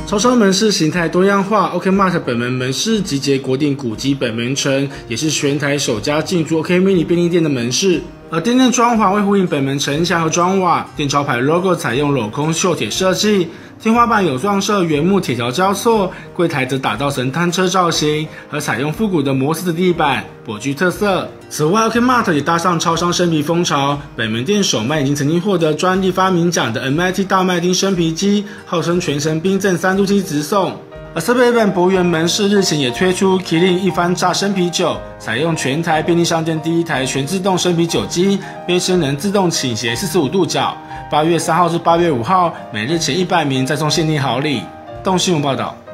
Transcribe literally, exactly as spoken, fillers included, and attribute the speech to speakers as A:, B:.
A: 超商门市形态多样化 ，OK Mart 本门门市集结国定古迹本门城，也是全台首家进驻 OK Mini 便利店的门市。而店内装潢为呼应本门城墙和砖瓦，店招牌 logo 采用镂空锈铁设计，天花板有撞色原木铁条交错，柜台则打造成单车造型，和采用复古的摩斯的地板，颇具特色。此外 ，OK Mart 也搭上超商生皮风潮，本门店首卖已经曾经获得专利发明奖的 M I T 大麦丁生皮机，号称全程冰镇三度机直送。而设备本博园门市日前也推出麒麟一番榨生啤酒，采用全台便利商店第一台全自动生啤酒机，杯身能自动倾斜四十五度角。八月三号至八月五号，每日前一百名再送限定好礼。动新闻报道。